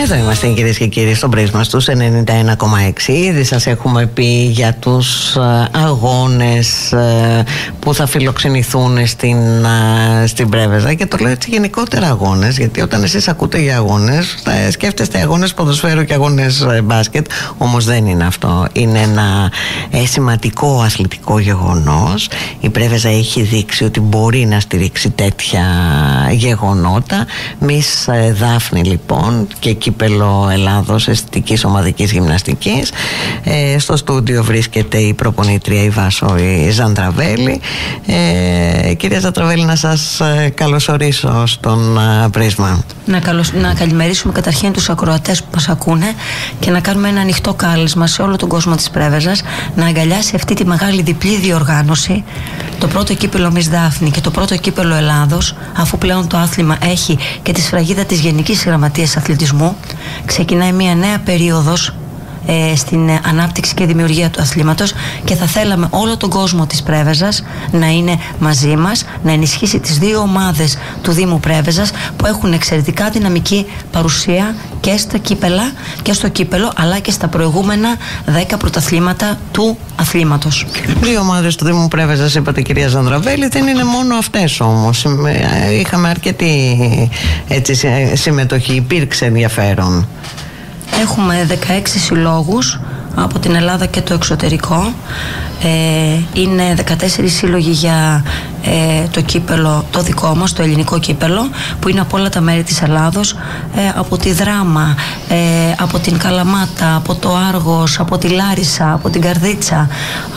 Εδώ είμαστε, κυρίες και κύριοι, στον πρίσμα στους 91,6. Ήδη σας έχουμε πει για τους αγώνες που θα φιλοξενηθούν στην Πρέβεζα, και το λέω έτσι γενικότερα αγώνες, γιατί όταν εσείς ακούτε για αγώνες σκέφτεστε αγώνες ποδοσφαίρου και αγώνες μπάσκετ, όμως δεν είναι αυτό. Είναι ένα σημαντικό αθλητικό γεγονός. Η Πρέβεζα έχει δείξει ότι μπορεί να στηρίξει τέτοια γεγονότα. Μις Δάφνη λοιπόν και κύπελο Ελλάδος αισθητικής ομαδικής γυμναστικής. Στο στούντιο βρίσκεται η προπονήτρια η Βάσο η Ζαντραβέλη. Κυρία Ζαντραβέλη, να σας καλωσορίσω στον πρίσμα. Να καλημερίσουμε καταρχήν τους ακροατές που μας ακούνε και να κάνουμε ένα ανοιχτό κάλεσμα σε όλο τον κόσμο της Πρέβεζας να αγκαλιάσει αυτή τη μεγάλη διπλή διοργάνωση, το πρώτο κύπελο Μις Δάφνη και το πρώτο κύπελο Ελλάδος, αφού πλέον το άθλημα έχει και τη σφραγίδα της Γενικής Γραμματείας Αθλητισμού. Ξεκινάει μια νέα περίοδος στην ανάπτυξη και δημιουργία του αθλήματος, και θα θέλαμε όλο τον κόσμο της Πρέβεζας να είναι μαζί μας, να ενισχύσει τις δύο ομάδες του Δήμου Πρέβεζας που έχουν εξαιρετικά δυναμική παρουσία και στα κύπελα και στο κύπελο, αλλά και στα προηγούμενα 10 πρωταθλήματα του αθλήματος. Δύο ομάδες του Δήμου Πρέβεζας, είπατε, κυρία Ζαντραβέλη, δεν είναι μόνο αυτές όμως. Είχαμε αρκετή συμμετοχή, υπήρξε ενδιαφέρον. Έχουμε 16 συλλόγους από την Ελλάδα και το εξωτερικό. Είναι 14 σύλλογοι για το κύπελο το δικό μας, το ελληνικό κύπελο, που είναι από όλα τα μέρη της Ελλάδος, από τη Δράμα, από την Καλαμάτα, από το Άργος, από τη Λάρισα, από την Καρδίτσα,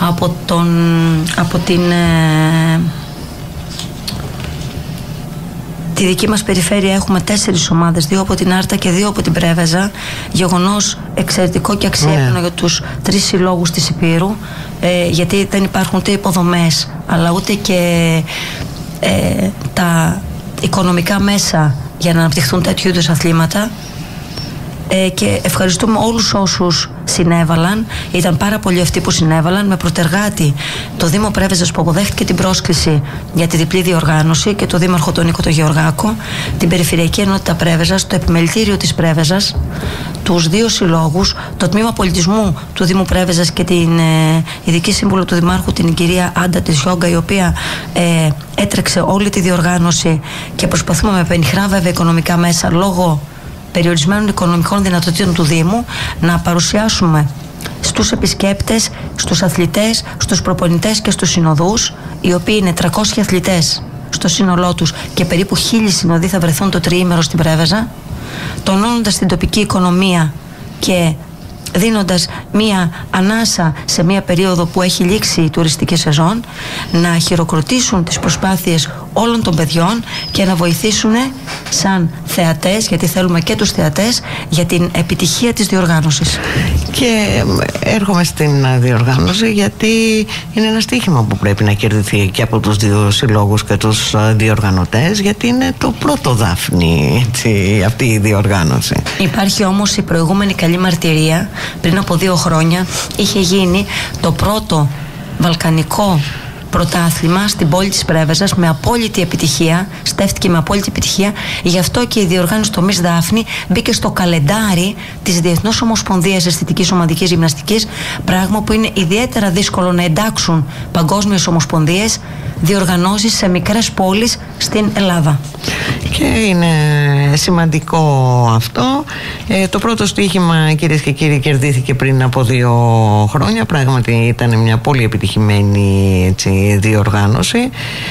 από τη δική μας περιφέρεια έχουμε 4 ομάδες, 2 από την Άρτα και 2 από την Πρέβεζα. Γεγονός εξαιρετικό και αξιέπαινο για τους 3 συλλόγους της Υπήρου, γιατί δεν υπάρχουν ούτε υποδομές αλλά ούτε και τα οικονομικά μέσα για να αναπτυχθούν τέτοιου είδους αθλήματα. Και ευχαριστούμε όλους όσους συνέβαλαν. Ήταν πάρα πολλοί αυτοί που συνέβαλαν, με πρωτεργάτη το Δήμο Πρέβεζας που αποδέχτηκε την πρόσκληση για τη διπλή διοργάνωση και το Δήμαρχο τον Νίκο τον Γεωργάκο, την Περιφερειακή Ενότητα Πρέβεζας, το Επιμελητήριο της Πρέβεζας, τους 2 συλλόγους, το Τμήμα Πολιτισμού του Δήμου Πρέβεζας και την ειδική σύμβουλο του Δημάρχου, την κυρία Άντα της Γιόγκα, η οποία έτρεξε όλη τη διοργάνωση, και προσπαθούμε με πενιχρά βέβαια οικονομικά μέσα, λόγω περιορισμένων οικονομικών δυνατοτήτων του Δήμου, να παρουσιάσουμε στους επισκέπτες, στους αθλητές, στους προπονητές και στους συνοδούς, οι οποίοι είναι 300 αθλητές στο σύνολό τους και περίπου 1000 συνοδοί θα βρεθούν το τριήμερο στην Πρέβεζα, τονώνοντας την τοπική οικονομία και δίνοντας μία ανάσα σε μία περίοδο που έχει λήξει η τουριστική σεζόν, να χειροκροτήσουν τις προσπάθειες όλων των παιδιών και να βοηθήσουν σαν θεατές, γιατί θέλουμε και τους θεατές, για την επιτυχία της διοργάνωσης. Και έρχομαι στην διοργάνωση γιατί είναι ένα στοίχημα που πρέπει να κερδιθεί και από τους 2 συλλόγους και τους διοργανωτές, γιατί είναι το πρώτο Δάφνη αυτή η διοργάνωση. Υπάρχει όμως η προηγούμενη καλή μαρτυρία. Πριν από 2 χρόνια είχε γίνει το πρώτο βαλκανικό πρωτάθλημα στην πόλη της Πρέβεζας με απόλυτη επιτυχία, στέφτηκε με απόλυτη επιτυχία. Γι' αυτό και η διοργάνωση στο Μις Δάφνη μπήκε στο καλεντάρι της Διεθνούς Ομοσπονδίας Αισθητικής Ομαδικής Γυμναστικής, πράγμα που είναι ιδιαίτερα δύσκολο να εντάξουν παγκόσμιες ομοσπονδίες διοργανώσεις σε μικρές πόλεις στην Ελλάδα. Και είναι σημαντικό αυτό. Το πρώτο στοίχημα, κυρίες και κύριοι, κερδίθηκε πριν από 2 χρόνια. Πράγματι ήταν μια πολύ επιτυχημένη διοργάνωση.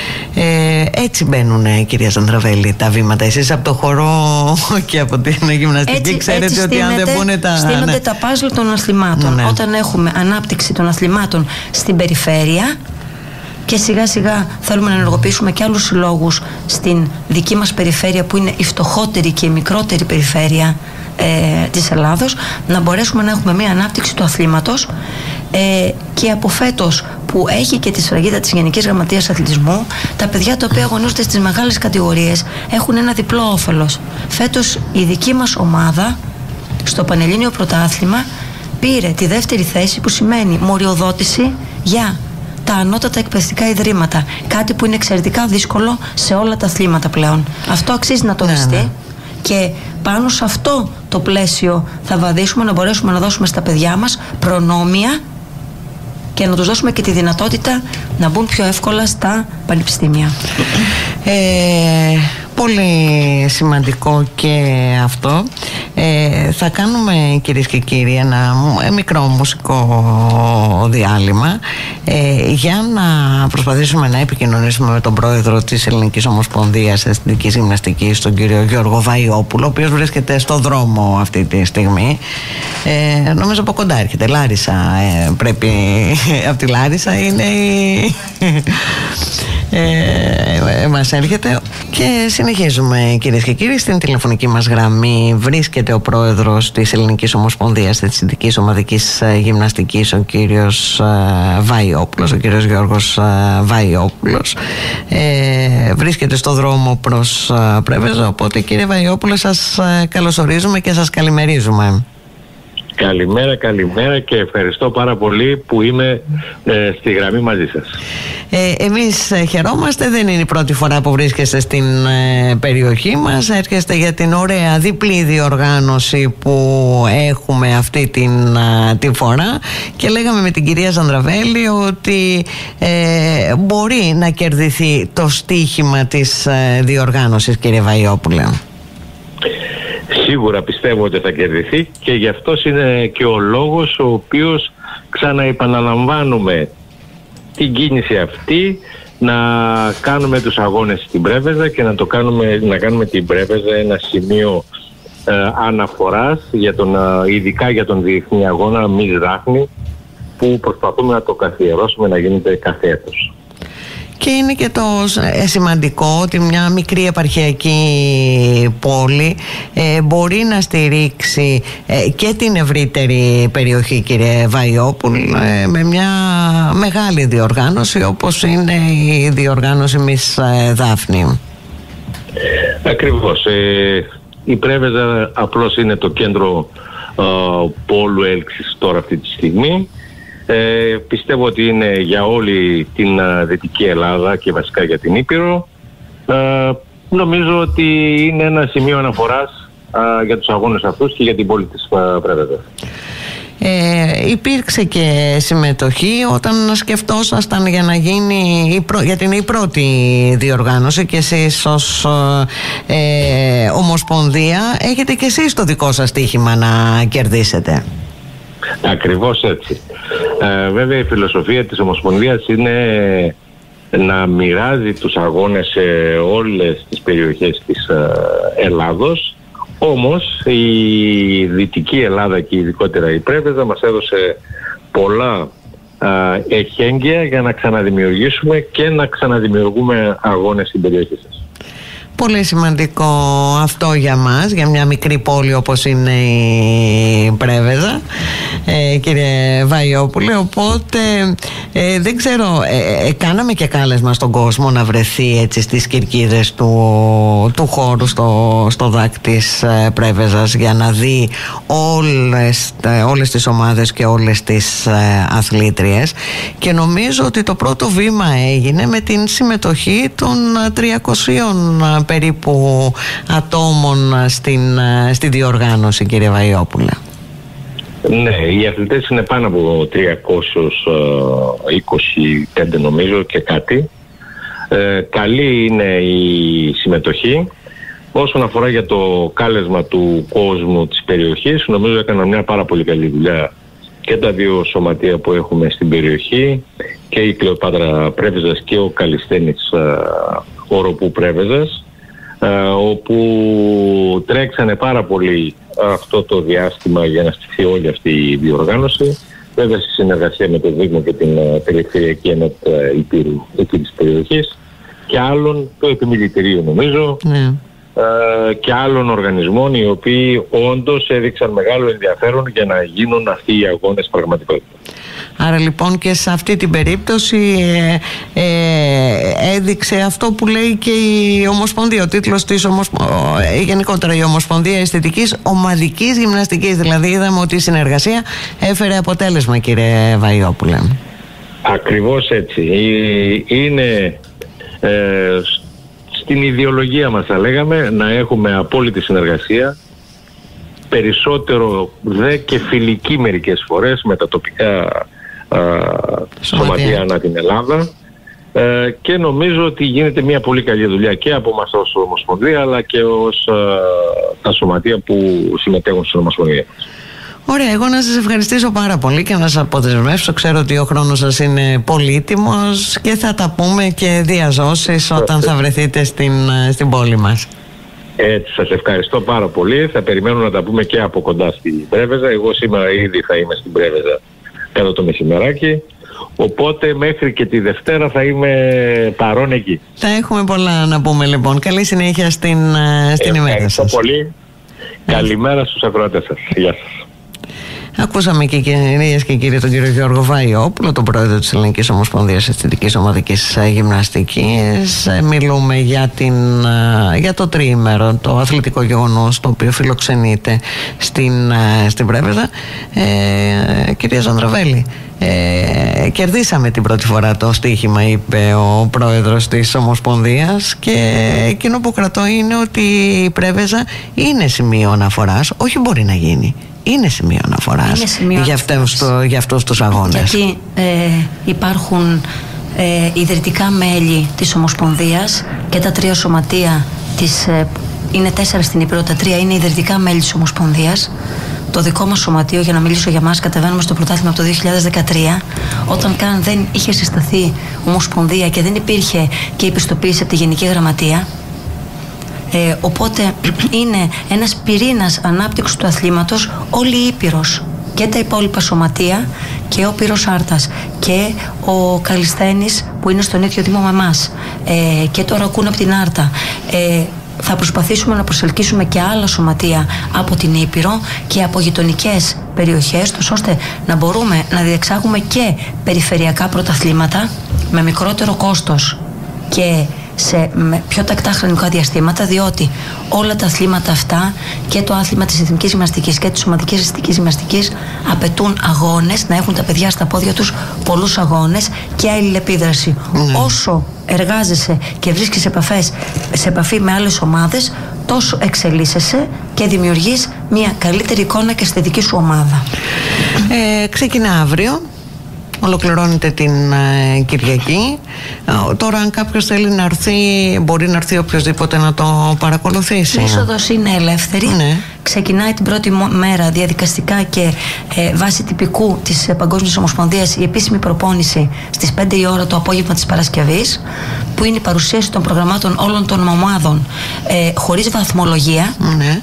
Έτσι μπαίνουν, κυρία Ζαντραβέλη, τα βήματα. Εσείς από το χορό και από την γυμναστική ξέρετε ότι αν δεν πούνε τα... Στείνονται τα παζλ των αθλημάτων. Ναι. Όταν έχουμε ανάπτυξη των αθλημάτων στην περιφέρεια, και σιγά σιγά θέλουμε να ενεργοποιήσουμε και άλλους συλλόγους στην δική μας περιφέρεια, που είναι η φτωχότερη και η μικρότερη περιφέρεια της Ελλάδος, να μπορέσουμε να έχουμε μια ανάπτυξη του αθλήματος, και από φέτος που έχει και τη σφραγίδα της Γενικής Γραμματείας Αθλητισμού, τα παιδιά τα οποία αγωνίζονται στις μεγάλες κατηγορίες έχουν ένα διπλό όφελος. Φέτος η δική μας ομάδα στο Πανελλήνιο Πρωτάθλημα πήρε τη 2η θέση, που σημαίνει μοριοδότηση για τα ανώτατα εκπαιδευτικά ιδρύματα. Κάτι που είναι εξαιρετικά δύσκολο σε όλα τα αθλήματα πλέον. Αυτό αξίζει να το διστεί. Και πάνω σε αυτό το το πλαίσιο θα βαδίσουμε, να μπορέσουμε να δώσουμε στα παιδιά μας προνόμια και να τους δώσουμε και τη δυνατότητα να μπουν πιο εύκολα στα πανεπιστήμια. Πολύ σημαντικό και αυτό. Θα κάνουμε, κυρίες και κύριοι, ένα μικρό μουσικό διάλειμμα για να προσπαθήσουμε να επικοινωνήσουμε με τον πρόεδρο της Ελληνικής Ομοσπονδίας Αισθητικής Γυμναστικής, τον κύριο Γιώργο Βαϊόπουλο, ο οποίος βρίσκεται στο δρόμο αυτή τη στιγμή. Νομίζω από κοντά έρχεται, Λάρισα, πρέπει, από τη Λάρισα είναι μας έρχεται. Και συνεχίζουμε, κυρίες και κύριοι. Στην τηλεφωνική μας γραμμή βρίσκεται ο πρόεδρος της Ελληνικής Ομοσπονδίας Αισθητικής Ομαδικής Γυμναστικής, ο κύριος Βαϊόπουλος, ο κύριος Γιώργος Βαϊόπουλος. Βρίσκεται στο δρόμο προς Πρέβεζα, οπότε κύριε Βαϊόπουλο, σας καλωσορίζουμε και σας καλημερίζουμε. Καλημέρα και ευχαριστώ πάρα πολύ που είμαι στη γραμμή μαζί σας. Εμείς χαιρόμαστε, δεν είναι η πρώτη φορά που βρίσκεστε στην περιοχή μας. Έρχεστε για την ωραία διπλή διοργάνωση που έχουμε αυτή την φορά και λέγαμε με την κυρία Ζανδραβέλη ότι μπορεί να κερδιθεί το στοίχημα της διοργάνωσης, κύριε Βαϊόπουλε. Σίγουρα πιστεύω ότι θα κερδιθεί και γι' αυτός είναι και ο λόγος ο οποίος ξαναεπαναλαμβάνουμε την κίνηση αυτή, να κάνουμε τους αγώνες στην Πρέβεζα και να κάνουμε την Πρέβεζα ένα σημείο αναφοράς ειδικά για τον διεθνή αγώνα Μις Δάφνη, που προσπαθούμε να το καθιερώσουμε να γίνεται κάθε έτος. Και είναι και το σημαντικό ότι μια μικρή επαρχιακή πόλη μπορεί να στηρίξει και την ευρύτερη περιοχή, κύριε Βαϊόπουλ, με μια μεγάλη διοργάνωση όπως είναι η διοργάνωση Μις Δάφνη. Ακριβώς. Η Πρέβεζα απλώς είναι το κέντρο πόλου έλξης τώρα αυτή τη στιγμή. Πιστεύω ότι είναι για όλη την Δυτική Ελλάδα και βασικά για την Ήπειρο. Νομίζω ότι είναι ένα σημείο αναφοράς για τους αγώνες αυτούς και για την πόλη της Πρέβεζας. Υπήρξε και συμμετοχή όταν σκεφτόσασταν για να γίνει γιατί είναι η πρώτη διοργάνωση και εσείς ως Ομοσπονδία έχετε και εσείς το δικό σας στοίχημα να κερδίσετε. Ακριβώς έτσι. Βέβαια η φιλοσοφία της Ομοσπονδίας είναι να μοιράζει τους αγώνες σε όλες τις περιοχές της Ελλάδος. Όμως η Δυτική Ελλάδα και ειδικότερα η Πρέβεζα μας έδωσε πολλά εχέγγυα για να ξαναδημιουργήσουμε και να ξαναδημιουργούμε αγώνες στην περιοχή σας. Πολύ σημαντικό αυτό για μας, για μια μικρή πόλη όπως είναι η Πρέβεζα, κύριε Βαϊόπουλε. Οπότε δεν ξέρω, κάναμε και κάλεσμα στον κόσμο να βρεθεί έτσι στις κερκίδες του χώρου στο ΔΑΚ της Πρέβεζας για να δει όλες τις ομάδες και όλες τις αθλήτριες, και νομίζω ότι το πρώτο βήμα έγινε με την συμμετοχή των 300 περίπου ατόμων στη διοργάνωση, κύριε Βαϊόπουλε. Ναι, οι αθλητές είναι πάνω από 325 νομίζω και κάτι. Καλή είναι η συμμετοχή. Όσον αφορά για το κάλεσμα του κόσμου της περιοχής, νομίζω έκαναν μια πάρα πολύ καλή δουλειά και τα δύο σωματεία που έχουμε στην περιοχή, και η Κλεοπάτρα Πρέβεζας και ο Καλισθένης Οροπού Πρέβεζας, όπου τρέξανε πάρα πολύ αυτό το διάστημα για να στηθεί όλη αυτή η διοργάνωση, βέβαια στη συνεργασία με το Δήμο και την Περιφερειακή Ενότητα Υπήρου εκεί της περιοχής και άλλων, το Επιμελητηρίο νομίζω, και άλλων οργανισμών, οι οποίοι όντως έδειξαν μεγάλο ενδιαφέρον για να γίνουν αυτοί οι αγώνες πραγματικότητα. Άρα λοιπόν και σε αυτή την περίπτωση έδειξε αυτό που λέει και η Ομοσπονδία, ο τίτλος της γενικότερα η Ομοσπονδία Αισθητικής Ομαδικής Γυμναστικής. Δηλαδή είδαμε ότι η συνεργασία έφερε αποτέλεσμα, κύριε Βαϊόπουλε. Ακριβώς έτσι. Είναι στην ιδεολογία μας, θα λέγαμε, να έχουμε απόλυτη συνεργασία περισσότερο δε και φιλική μερικές φορές με τα τοπικά σωματεία ανά την Ελλάδα, και νομίζω ότι γίνεται μια πολύ καλή δουλειά και από εμάς ως Ομοσπονδία, αλλά και ως τα σωματεία που συμμετέχουν στην Ομοσπονδία. Ωραία, εγώ να σας ευχαριστήσω πάρα πολύ και να σας αποδεσμεύσω. Ξέρω ότι ο χρόνος σας είναι πολύτιμος και θα τα πούμε και διαζώσεις όταν θα βρεθείτε στην πόλη μας. Έτσι, σας ευχαριστώ πάρα πολύ. Θα περιμένω να τα πούμε και από κοντά στην Πρέβεζα. Εγώ σήμερα ήδη θα είμαι στην Πρέβεζα εδώ το μεσημεράκι. Οπότε μέχρι και τη Δευτέρα θα είμαι παρόν εκεί. Θα έχουμε πολλά να πούμε λοιπόν. Καλή συνέχεια στην ημέρα σας. Ευχαριστώ πολύ. Καλημέρα στους ακροατές σας. Γεια σας. Ακούσαμε και κυρίες και κύριοι τον κύριο Γιώργο Βαϊόπουλο, τον πρόεδρο της Ελληνικής Ομοσπονδίας Αισθητικής Ομαδικής Γυμναστικής. Μιλούμε για το τριήμερο, το αθλητικό γεγονός το οποίο φιλοξενείται στην Πρέβεζα. Κυρία Ζανδραβέλη, κερδίσαμε την πρώτη φορά το στοίχημα, είπε ο πρόεδρος της Ομοσπονδίας, και εκείνο που κρατώ είναι ότι η Πρέβεζα είναι σημείο αναφοράς, όχι μπορεί να γίνει. Είναι σημείο αναφοράς για αυτούς τους αγώνες. Γιατί υπάρχουν ιδρυτικά μέλη της Ομοσπονδίας και τα 3 σωματεία είναι 4 στην Ήπειρο, τα 3 είναι ιδρυτικά μέλη της Ομοσπονδίας. Το δικό μας σωματείο, για να μιλήσω για μας, κατεβαίνουμε στο πρωτάθλημα από το 2013, όταν καν δεν είχε συσταθεί Ομοσπονδία και δεν υπήρχε και η πιστοποίηση από τη Γενική Γραμματεία. Οπότε είναι ένας πυρήνας ανάπτυξης του αθλήματος όλη η Ήπειρος, και τα υπόλοιπα σωματεία και ο Πύρος Άρτας και ο Καλισθένης που είναι στον ίδιο Δήμο με εμάς, και το Ρακούν από την Άρτα. Θα προσπαθήσουμε να προσελκύσουμε και άλλα σωματεία από την Ήπειρο και από γειτονικές περιοχές, ώστε να μπορούμε να διεξάγουμε και περιφερειακά πρωταθλήματα με μικρότερο κόστος και σε πιο τακτά χρονικά διαστήματα, διότι όλα τα αθλήματα αυτά, και το άθλημα της εθνικής γυμναστικής και της ομαδικής εθνικής γυμναστικής, απαιτούν αγώνες, να έχουν τα παιδιά στα πόδια τους πολλούς αγώνες και αλληλεπίδραση. Όσο εργάζεσαι και βρίσκεις σε επαφή με άλλες ομάδες, τόσο εξελίσσεσαι και δημιουργείς μια καλύτερη εικόνα και στη δική σου ομάδα. Ξεκινά αύριο. Ολοκληρώνεται την Κυριακή. Τώρα αν κάποιος θέλει να έρθει, μπορεί να έρθει οποιοδήποτε να το παρακολουθήσει. Η είσοδος είναι ελεύθερη. Ναι. Ξεκινάει την πρώτη μέρα διαδικαστικά και βάσει τυπικού της Παγκόσμιας Ομοσπονδίας η επίσημη προπόνηση στις 5 η ώρα το απόγευμα της Παρασκευής, που είναι η παρουσίαση των προγραμμάτων όλων των ομάδων χωρίς βαθμολογία. Ναι.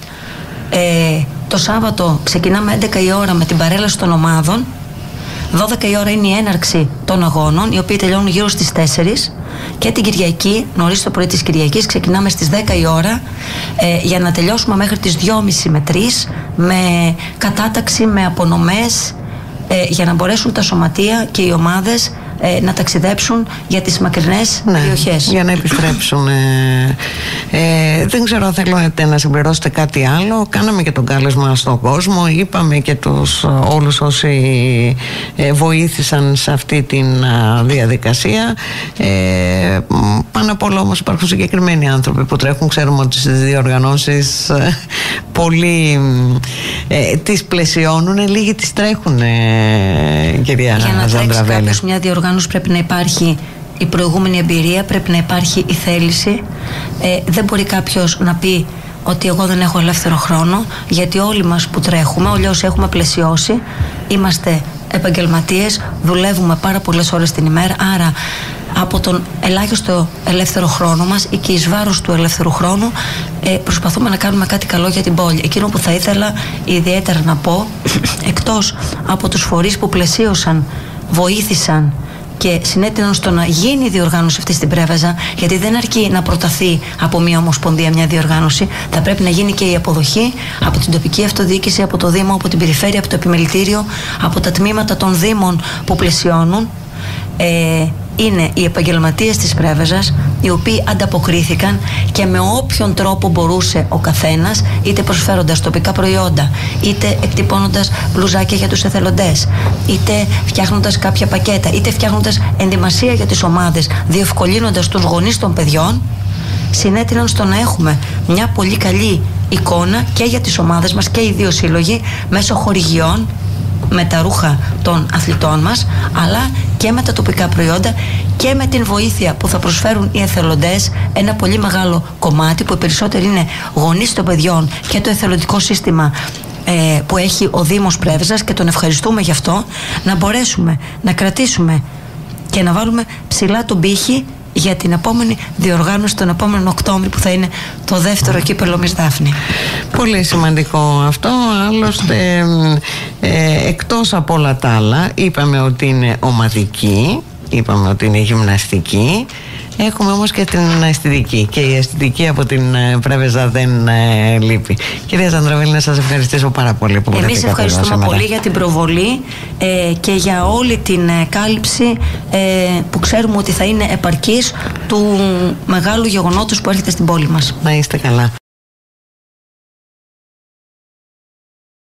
Το Σάββατο ξεκινάμε 11 η ώρα με την παρέλαση των ομάδων. 12 η ώρα είναι η έναρξη των αγώνων, οι οποίοι τελειώνουν γύρω στις 4, και την Κυριακή, νωρίς το πρωί της Κυριακής, ξεκινάμε στις 10 η ώρα για να τελειώσουμε μέχρι τις 2.30 με 3, με κατάταξη, με απονομές, για να μπορέσουν τα σωματεία και οι ομάδες να ταξιδέψουν για τις μακρινές περιοχές. Για να επιστρέψουν. Δεν ξέρω αν θέλετε να συμπληρώσετε κάτι άλλο. Κάναμε και τον κάλεσμα στον κόσμο. Είπαμε και όλους όσοι βοήθησαν σε αυτή τη διαδικασία. Πάνω απ' όλα όμως υπάρχουν συγκεκριμένοι άνθρωποι που τρέχουν. Ξέρουμε ότι στις διοργανώσεις πολλοί τις πλαισιώνουν, λίγοι τις τρέχουν, κυρία Ζανδραβέλη. Για να τρέξει κάποιος μια διοργάνωση πρέπει να υπάρχει η προηγούμενη εμπειρία, πρέπει να υπάρχει η θέληση. Δεν μπορεί κάποιος να πει ότι εγώ δεν έχω ελεύθερο χρόνο, γιατί όλοι μας που τρέχουμε, όλοι όσοι έχουμε πλαισιώσει, είμαστε επαγγελματίες, δουλεύουμε πάρα πολλές ώρες την ημέρα, άρα από τον ελάχιστο ελεύθερο χρόνο μας ή και εις βάρος του ελεύθερου χρόνου προσπαθούμε να κάνουμε κάτι καλό για την πόλη. Εκείνο που θα ήθελα ιδιαίτερα να πω, εκτός από τους φορείς που πλαισίωσαν, βοήθησαν και συνέτειναν στο να γίνει η διοργάνωση αυτή στην Πρέβεζα, γιατί δεν αρκεί να προταθεί από μια ομοσπονδία μια διοργάνωση, θα πρέπει να γίνει και η αποδοχή από την τοπική αυτοδιοίκηση, από το Δήμο, από την περιφέρεια, από το επιμελητήριο, από τα τμήματα των Δήμων που πλαισιώνουν. Είναι οι επαγγελματίες της Πρέβεζας, οι οποίοι ανταποκρίθηκαν και με όποιον τρόπο μπορούσε ο καθένας, είτε προσφέροντας τοπικά προϊόντα, είτε εκτυπώνοντας μπλουζάκια για τους εθελοντές, είτε φτιάχνοντας κάποια πακέτα, είτε φτιάχνοντας ενδυμασία για τις ομάδες, διευκολύνοντας τους γονείς των παιδιών, συνέτειναν στο να έχουμε μια πολύ καλή εικόνα και για τις ομάδες μας και οι δύο σύλλογοι μέσω χορηγιών με τα ρούχα των αθλητών μας, αλλά και με τα τοπικά προϊόντα και με την βοήθεια που θα προσφέρουν οι εθελοντές, ένα πολύ μεγάλο κομμάτι που οι περισσότεροι είναι γονείς των παιδιών και το εθελοντικό σύστημα που έχει ο Δήμος Πρέβεζας, και τον ευχαριστούμε γι' αυτό, να μπορέσουμε να κρατήσουμε και να βάλουμε ψηλά τον πύχη για την επόμενη διοργάνωση τον επόμενο Οκτώβριο, που θα είναι το δεύτερο κύπελλο Μις Δάφνη. Πολύ σημαντικό αυτό. Άλλωστε, εκτός από όλα τα άλλα, είπαμε ότι είναι ομαδική, είπαμε ότι είναι γυμναστική. Έχουμε όμως και την αισθητική, και η αισθητική από την Πρέβεζα δεν λείπει. Κυρία Ζανδραβέλη, να σας ευχαριστήσω πάρα πολύ που βρεθήκατε. Εμείς ευχαριστούμε πολύ για την προβολή και για όλη την κάλυψη που ξέρουμε ότι θα είναι επαρκής του μεγάλου γεγονότος που έρχεται στην πόλη μας. Να είστε καλά.